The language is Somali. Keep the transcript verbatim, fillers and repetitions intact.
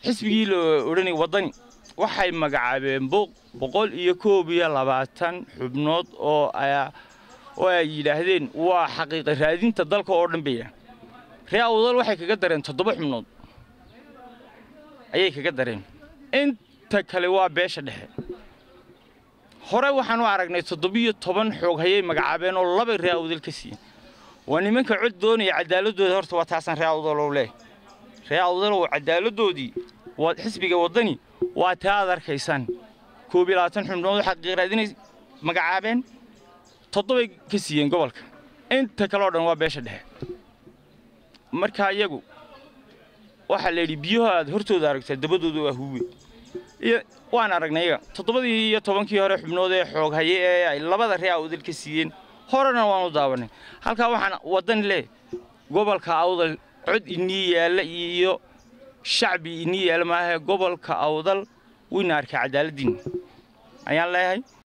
xisbigii loo oranay wadani waxay magacaabeen boqol iyo koob iyo labaatan xubnood oo ay oo ay yiraahdeen waa xaqiiqo raadinta dalka oo dhan beeya reer awdal waxay kaga dareen toddoba xubnood ayay kaga dareen inta kale waa beesha dhexe hore waxaan u aragnay toddoba iyo toban xoog hayay magacaabeen oo laba reer awdal ka siiyeen waa nimanka cod doonaya cadaaladooda horta waa taasan reer awdal oo leh reer awdal oo cadaaladoodii waa xisbiga wadani waa taad arkaysan koob iyo labaatan xubnood xaqiiqo raadinay magacaabeen toddoba ka siiyeen gobolka inta kale oo dhan waa beesha dhexe marka iyagu waxa la yiri biyaha hortooda aragtay dabadoodu waa huwe iyo waan aragnay toddobadii iyo tobankii hore xubnood ee xoog hayay ee ay labada reer awdal ka siiyeen horena waan u daawanay halka waxaan wadan leh gobolka awdal cod inii yaala iyo shacbi inii yaala ma aha gobolka awdal winaarka cadaaladin ayaan leeyahay